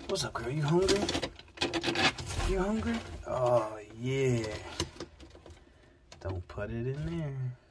What's up, girl? You hungry? You hungry? Oh, yeah. Don't put it in there.